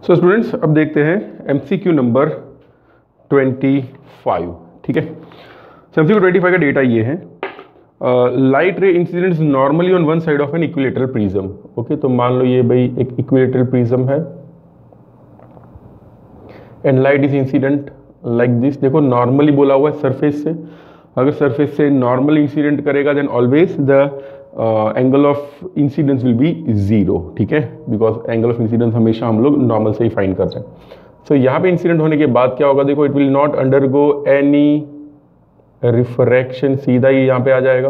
So students अब देखते हैं एमसीक्यू नंबर 25। ठीक है, सो एमसीक्यू 25 का डेटा ये है, light ray incidents normally on one side of an equilateral prism. Okay, तो मान लो ये भाई एक इक्विलेटरल प्रिज्म है and light is incident like this. देखो नॉर्मली बोला हुआ है सरफेस से, अगर सरफेस से नॉर्मल इंसिडेंट करेगा then always the angle of incidence will be zero. ठीक है, बिकॉज एंगल ऑफ इंसिडेंस हमेशा हम लोग नॉर्मल से ही फाइंड करते हैं। सो यहाँ पे इंसिडेंट होने के बाद क्या होगा, देखो it will not undergo any refraction, सीधा ही यहाँ पे आ जाएगा।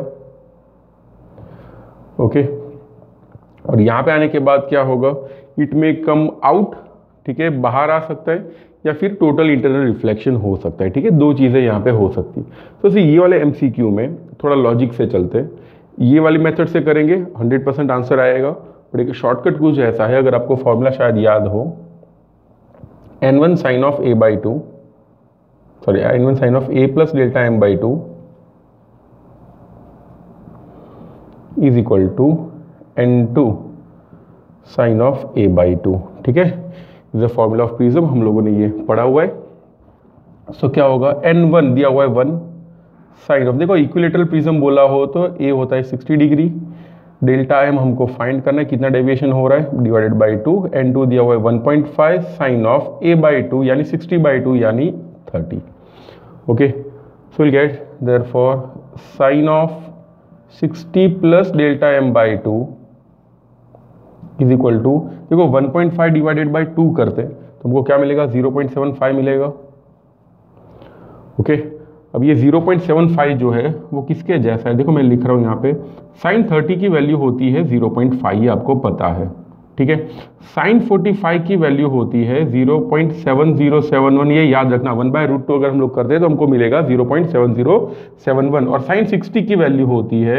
ओके, और यहाँ पे आने के बाद क्या होगा, इट मे कम आउट। ठीक है, बाहर आ सकता है या फिर टोटल इंटरनल रिफ्लेक्शन हो सकता है। ठीक है, दो चीज़ें यहाँ पे हो सकती है। तो ये वाले एमसीक्यू में थोड़ा लॉजिक से चलते हैं, ये वाली मेथड से करेंगे 100% आंसर आएगा। और एक शॉर्टकट कुछ ऐसा है, अगर आपको फॉर्मूला शायद याद हो, n1 sine of a by two, sorry n1 sine of a plus delta m by two is equal to n2 sine of a by two. ठीक है, is the formula of prism, हम लोगों ने ये पढ़ा हुआ है। सो क्या होगा, n1 दिया हुआ है 1 साइन ऑफ, देखो इक्विलेटरल प्रिज्म बोला हो तो a होता है 60 डिग्री, डेल्टा m हमको फाइंड करना है कितना डेविएशन हो रहा है, डिवाइडेड बाई 2, n2 दिया हुआ है 1.5 sine of a by two यानी 60 बाई टू यानी 30। Okay, so will get therefore sine of 60 plus delta m by two is equal to, देखो 1.5 डिवाइडेड बाई 2 करते तो हमको क्या मिलेगा, 0.75 मिलेगा। ओके, अब ये 0.75 जो है वो किसके जैसा है, देखो मैं लिख रहा हूँ यहाँ पे, साइन 30 की वैल्यू होती है 0.5, ये आपको पता है। ठीक है, साइन 45 की वैल्यू होती है 0.7071, ये याद रखना, 1/√2 अगर हम लोग करते हैं तो हमको मिलेगा 0.7071, और साइन 60 की वैल्यू होती है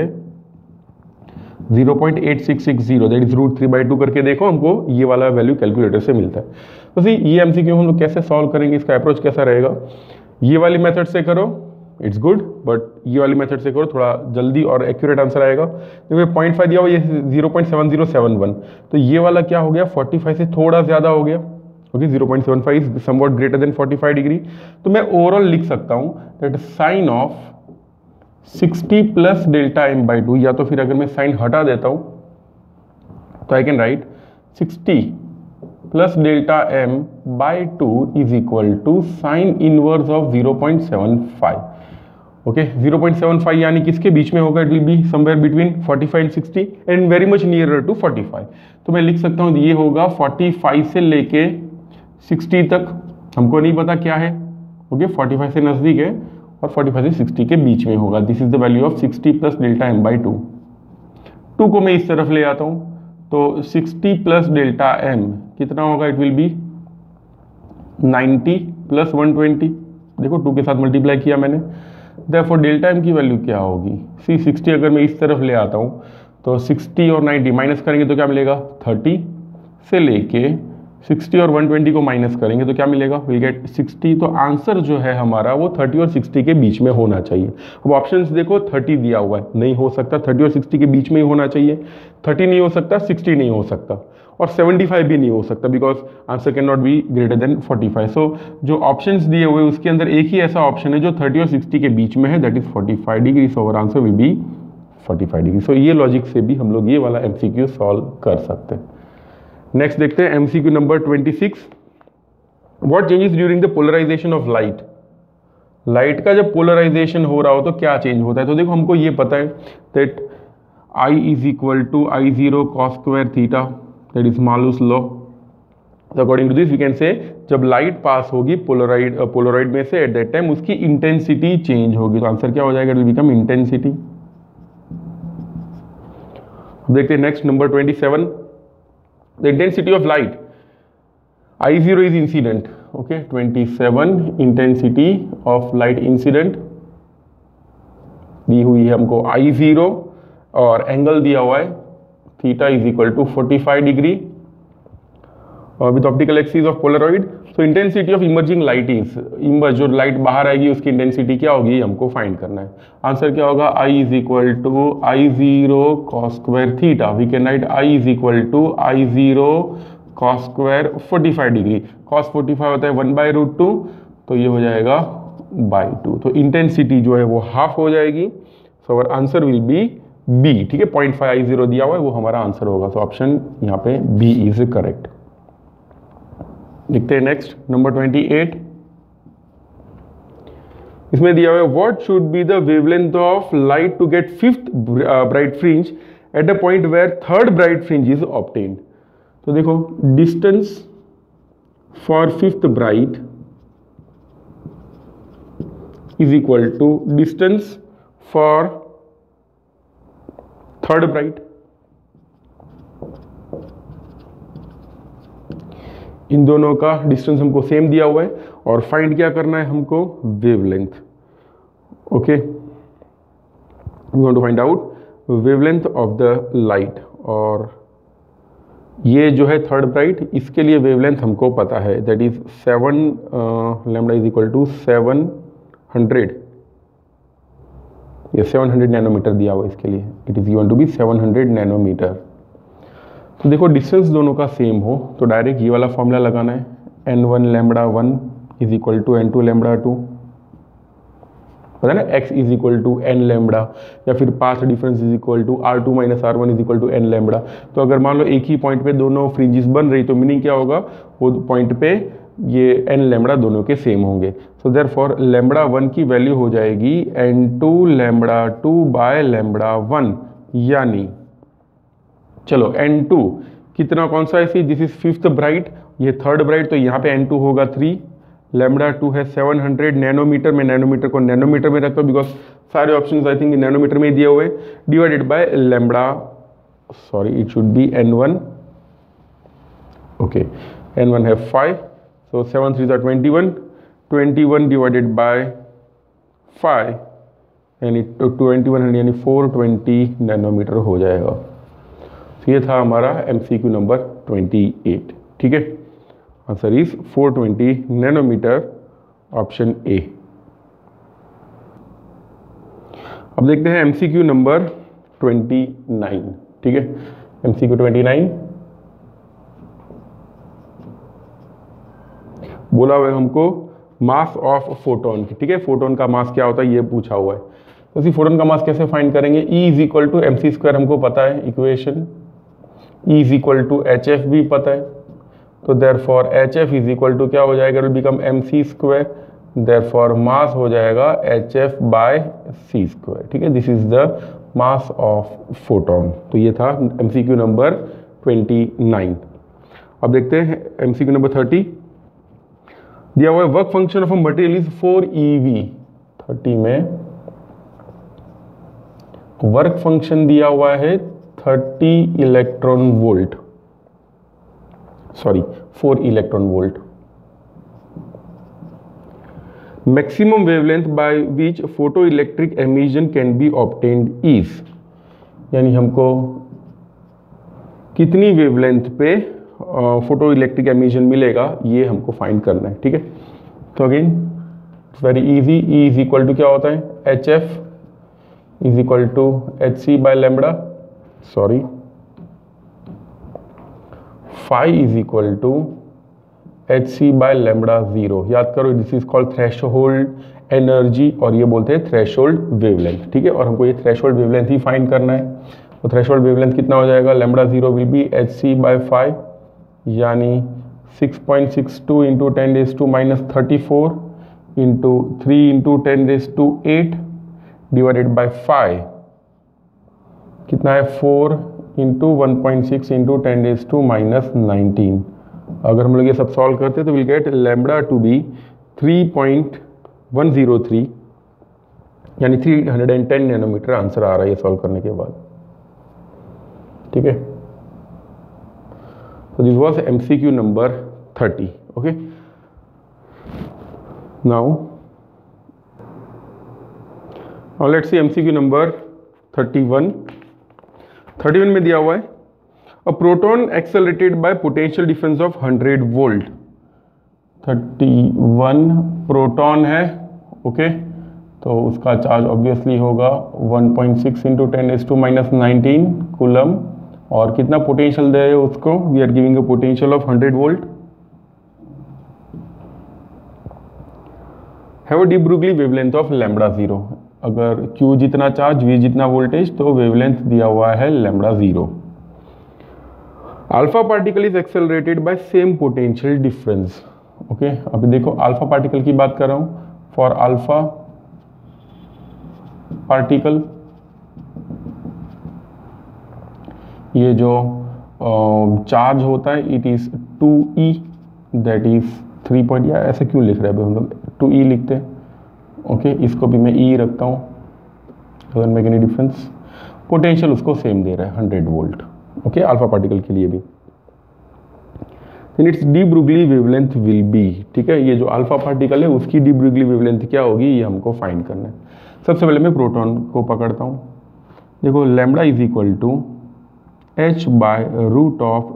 0.8660, दैट इज √3/2 करके देखो, हमको ये वाला वैल्यू कैलकुलेटर से मिलता है। तो सी ये एमसीक्यू हम लोग कैसे सॉल्व करेंगे, इसका अप्रोच कैसा रहेगा, ये वाली मेथड से करो इट्स गुड, बट ये वाली मेथड से करो थोड़ा जल्दी और एक्यूरेट आंसर आएगा। देखो 0.5 दिया हुआ, ये 0.7071, तो ये वाला क्या हो गया, 45 से थोड़ा ज़्यादा हो गया। Okay, 0.75 is somewhat greater than 45 degree. तो मैं ओवरऑल लिख सकता हूँ that sine of 60 plus delta m by two, या तो फिर अगर मैं साइन हटा देता हूँ तो I can write 60 plus delta m by two is equal to sine inverse of 0.75। Okay, 0.75 यानी किसके बीच में होगा, it will be somewhere between 45 and 60 and very much nearer to 45। तो मैं लिख सकता हूँ ये होगा 45 से लेके 60 तक, हमको नहीं पता क्या है। ओके, 45 से नज़दीक है और 45 से 60 के बीच में होगा। This is the value of 60 plus delta m by two. 2 को मैं इस तरफ ले आता हूँ तो 60 प्लस डेल्टा m कितना होगा, इट विल बी 90 प्लस 120, देखो 2 के साथ मल्टीप्लाई किया मैंने, देयरफॉर डेल्टा m की वैल्यू क्या होगी, सी 60 अगर मैं इस तरफ ले आता हूँ तो 60 और 90 माइनस करेंगे तो क्या मिलेगा, 30 से लेके 60 और 120 को माइनस करेंगे तो क्या मिलेगा, विल गेट 60। तो आंसर जो है हमारा वो 30 और 60 के बीच में होना चाहिए। अब ऑप्शंस देखो, 30 दिया हुआ है, नहीं हो सकता, 30 और 60 के बीच में ही होना चाहिए, 30 नहीं हो सकता, 60 नहीं हो सकता, और 75 भी नहीं हो सकता, because answer can not be greater than 45। So जो ऑप्शंस दिए हुए उसके अंदर एक ही ऐसा ऑप्शन है जो 30 और 60 के बीच में है, that is 45 degree. So our answer will be 45 degree. So ये लॉजिक से भी हम लोग ये वाला एमसीक्यू सॉल्व कर सकते हैं। नेक्स्ट देखते हैं MCQ number 26। What changes during the polarization of light, light का जब पोलराइजेशन हो रहा हो तो क्या चेंज होता है। तो देखो हमको ये पता है that I is equal to I0 cos square theta, that is Malus law. According to this we can say जब लाइट पास होगी पोलराइड में से, एट दैट टाइम उसकी इंटेंसिटी चेंज होगी। तो आंसर क्या हो जाएगा, इट विल बिकम इंटेंसिटी। देखते हैं next number 27, the intensity of light, I0 is incident. Okay, 27 intensity of light incident दी हुई है हमको I0, और एंगल दिया हुआ है theta is equal to 45 degree with optical axis of polaroid. So intensity of emerging light is, जो light बाहर आएगी उसकी इंटेंसिटी क्या होगी हमको फाइंड करना है। आंसर क्या होगा, I is equal to I0 cos square theta. We can write I is equal to I0 cos square 45 degree, cos 45 होता है 1/√2, तो ये हो जाएगा बाई 2, तो इंटेंसिटी जो है वो हाफ हो जाएगी। So our answer will be b, ठीक है, 0.5 दिया हुआ है वो हमारा आंसर होगा, तो ऑप्शन यहाँ पे बी इज करेक्ट। देखते हैं नेक्स्ट नंबर 28, इसमें दिया हुआ है what should be the wavelength of light to get fifth bright fringe at a point where third bright fringe is obtained. तो देखो distance for fifth bright is equal to distance for third bright. इन दोनों का distance हमको same दिया हुआ है और फाइंड क्या करना है हमको, wavelength. Okay, we want to find out wavelength of the light, और ये जो है थर्ड ब्राइट, इसके लिए वेवलेंथ हमको पता है, that is 7 lambda is equal to 700, ये 700 नैनोमीटर दिया हुआ है इसके लिए, it is given to be 700 nanometer. तो देखो डिस्टेंस दोनों का सेम हो तो डायरेक्ट ये वाला फॉर्मूला लगाना है, n1 lambda 1 is equal to n2 lambda 2, पता है ना, x is equal to n lambda, या फिर path difference is equal to r2 minus r1 is equal to n lambda. तो अगर मान लो एक ही पॉइंट पे दोनों फ्रिंजेस बन रही तो मीनिंग क्या होगा, वो पॉइंट पे ये n लैम्डा दोनों के सेम होंगे। सो देयरफॉर लैम्डा 1 की वैल्यू हो जाएगी n2 लैम्डा 2 बाय लैम्डा 1, यानी चलो n2 कितना, कौन सा है, दिस इज फिफ्थ ब्राइट, ये थर्ड ब्राइट, तो यहाँ पे n2 होगा 3, लैम्डा 2 है 700 नैनोमीटर, में नैनोमीटर को नैनोमीटर में रखता हूँ बिकॉज सारे ऑप्शंस आई थिंक नैनोमीटर में ही दिए हुए हैं, divided by lambda, sorry it should be n1, okay n1 है 5, so 7 3 21, 21 डिवाइडेड बाय 5 यानी 2100 यानी 420 नैनोमीटर हो जाएगा। तो ये था हमारा MCQ नंबर 28, ठीक है, answer is 420 nanometer, option A. अब देखते हैं MCQ नंबर 29, ठीक है, MCQ 29 बोला हुआ है हमको मास ऑफ फोटोन, ठीक है, फोटोन का मास क्या होता है ये पूछा हुआ है। तो इसी फोटोन का मास कैसे फाइंड करेंगे, E is equal to MC square हमको पता है equation, E is equal to HF भी पता है, तो therefore HF is equal to क्या हो जाएगा, it will become MC square, therefore mass हो जाएगा HF बाय C स्क्वायर, ठीक है, this is the mass of photon. तो ये था MCQ नंबर 29। अब देखते हैं MCQ नंबर 30, दिया हुआ है work function of a material is 4 eV। 30 में वर्क फंक्शन दिया हुआ है 30 electron volt, sorry 4 electron volt. Maximum wavelength by which photo electric emission can be obtained is, यानी हमको कितनी वेवलेंथ पे फोटो इलेक्ट्रिक एमिशन मिलेगा ये हमको फाइंड करना है, ठीक है। तो again very easy, E is equal to क्या होता है, HF is equal to HC by lambda, sorry phi is equal to HC by lambda 0। याद करो this is called threshold energy और ये बोलते हैं थ्रेशोल्ड वेवलेंथ, ठीक है, और हमको ये थ्रेशोल्ड वेवलेंथ ही फाइंड करना है। तो थ्रेशोल्ड वेवलेंथ कितना हो जाएगा, lambda 0 will be HC by 5, यानी 6.62 into 10⁻⁻34 into 3 into 10⁸ divided by 5 कितना है 4 इंटू 1.6 इंटू 10⁻⁻19। अगर हम लोग ये सब सॉल्व करते तो will get lambda to be 3.103 यानी 310 नैनोमीटर आंसर आ रहा है ये सॉल्व करने के बाद, ठीक है। So this was MCQ number 30. Okay. Now let's see MCQ number 31. 31 में दिया हुआ है a proton accelerated by potential difference of 100 volt. 31 proton है, ओके, तो उसका चार्ज ऑब्वियसली होगा 1.6 इंटू 10⁻⁻19 कूलम और कितना पोटेंशियल दे उसको, we are giving a potential of 100 volt. Have a de Broglie wavelength of lambda 0। अगर Q जितना चार्ज, V जितना वोल्टेज, तो वेवलेंथ दिया हुआ है lambda 0। Alpha particle is accelerated by same potential difference. Okay, अभी देखो अल्फा पार्टिकल की बात कर रहा हूं। फॉर अल्फा पार्टिकल, ये जो चार्ज होता है it is 2e, that is 3 point, या ऐसे क्यों लिख रहे हैं हम लोग, 2e लिखते हैं। ओके, इसको भी मैं e रखता हूँ, doesn't make any difference. Potential उसको सेम दे रहा है 100 वोल्ट। ओके, अल्फा पार्टिकल के लिए भी। Then its de Broglie wavelength will be, ठीक है, ये जो अल्फा पार्टिकल है उसकी डी ब्रुगली वेवलेंथ क्या होगी, ये हमको फाइंड करना है। सबसे पहले मैं प्रोटॉन को पकड़ता हूँ। देखो lambda is equal to h by root of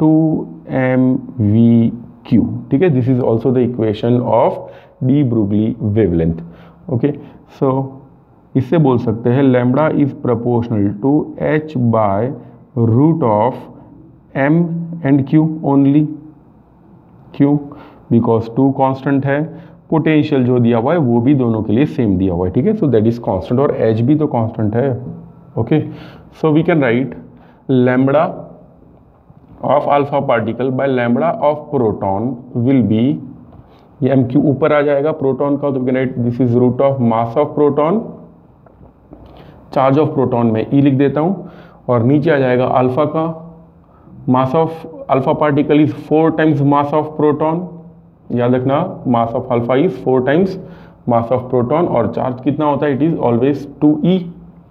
2mvq, ठीक है, this is also the equation of de Broglie wavelength. Okay, so इससे बोल सकते हैं lambda is proportional to h by root of m and q only. क्यों? Because 2 constant है, potential जो दिया हुआ है वो भी दोनों के लिए सेम दिया हुआ है, ठीक है, सो दैट इज कांस्टेंट, और h भी तो कांस्टेंट है। Okay, so we can write lambda of alpha particle by lambda of proton will be, ये m q ऊपर आ जाएगा प्रोटॉन का, तो we can write this is root of mass of proton, charge of proton में e लिख देता हूँ, और नीचे आ जाएगा अल्फा का mass of alpha particle is 4 times mass of proton. याद रखना mass of alpha is 4 times mass of proton, और चार्ज कितना होता है, इट इज ऑलवेज 2e।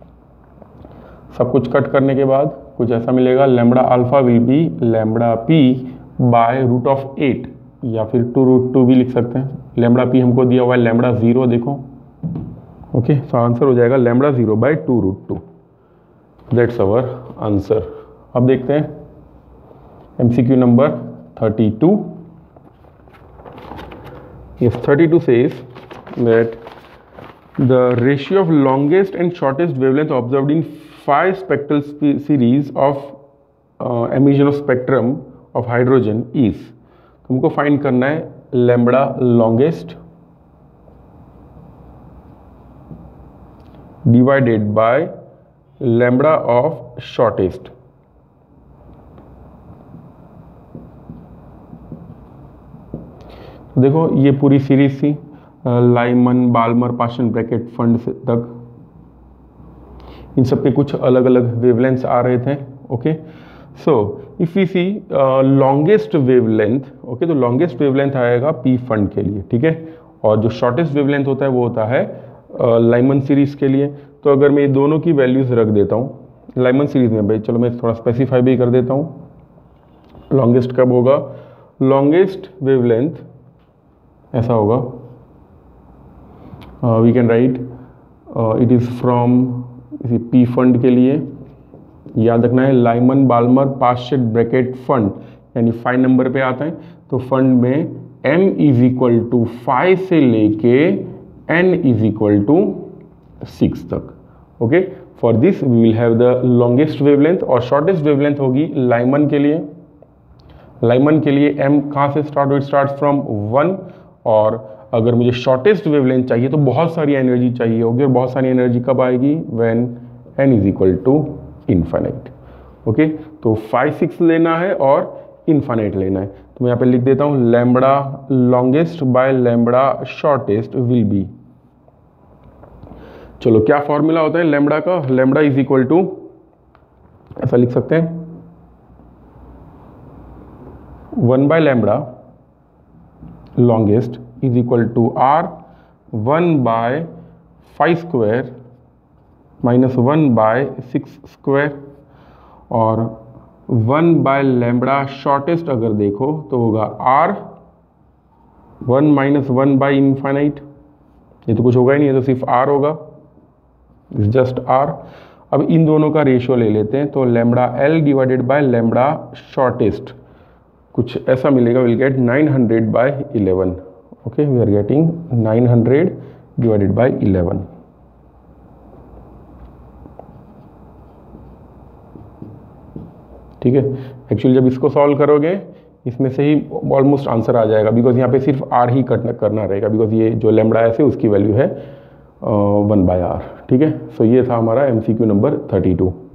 सब कुछ कट करने के बाद कुछ ऐसा मिलेगा, lambda alpha will be lambda p by root of 8, या फिर 2√2 भी लिख सकते हैं। लैम्बडा p हमको दिया हुआ है लैम्बडा 0, देखो। ओके, सो आंसर हो जाएगा lambda 0 by 2√2, that's our answer. अब देखते हैं MCQ number 32। Yes, 32 says that the ratio of longest and shortest wavelength observed in 5 spectral series of emission of spectrum of hydrogen is, तुमको find करना है lambda longest divided by lambda of shortest. देखो ये पूरी series थी Lyman, Balmer, Paschen, Brackett, Pfund तक, इन सब के कुछ अलग अलग वेवलेंथ्स आ रहे थे। Okay, so if we see longest wavelength, okay, तो लॉन्गेस्ट वेवलेंथ आएगा पी फंड के लिए, ठीक है, और जो शॉर्टेस्ट वेवलेंथ होता है वो होता है लाइमन सीरीज के लिए। तो अगर मैं ये दोनों की वैल्यूज रख देता हूँ लाइमन सीरीज में, भाई चलो मैं थोड़ा स्पेसिफाई भी कर देता हूँ, लॉन्गेस्ट कब होगा, लॉन्गेस्ट वेवलेंथ ऐसा होगा, we can write it is from Pfund के लिए, याद रखना है Lyman, Balmer, Paschen, Brackett, Pfund, यानी 5 नंबर पे आता है, तो फंड में m इज इक्वल टू 5 से लेके n इज इक्वल टू 6 तक। Okay, for this we will have the longest wavelength, और शॉर्टेस्ट वेवलेंथ होगी लाइमन के लिए। लाइमन के लिए m कहाँ से स्टार्ट हो, इट स्टार्ट फ्रॉम 1, और अगर मुझे शॉर्टेस्ट वेवलेंथ चाहिए तो बहुत सारी एनर्जी चाहिए होगी, और बहुत सारी एनर्जी कब आएगी, when n is equal to infinite. Okay, तो 5, 6 लेना है और इन्फाइनाइट लेना है, तो मैं यहाँ पे लिख देता हूँ lambda longest by lambda shortest will be, चलो क्या फॉर्मूला होता है लैम्बडा का, लैम्बडा इज इक्वल टू, ऐसा लिख सकते हैं 1 by lambda longest is equal to r 1 by 5 square minus 1 by 6 square, और 1 by lambda shortest अगर देखो तो होगा r 1 minus 1 by infinite, ये तो कुछ होगा ही नहीं, ये तो सिर्फ r होगा, इट्स जस्ट r। अब इन दोनों का रेशियो ले लेते हैं, तो lambda l divided by lambda shortest कुछ ऐसा मिलेगा, will get 900 by 11। Okay, we are getting 900 divided by 11। ठीक है। एक्चुअली जब इसको सॉल्व करोगे इसमें से ही ऑलमोस्ट आंसर आ जाएगा, बिकॉज यहाँ पे सिर्फ आर ही करना रहेगा, बिकॉज ये जो लैम्बडा एस है उसकी वैल्यू है 1/r। ठीक है। सो ये था हमारा MCQ नंबर 32।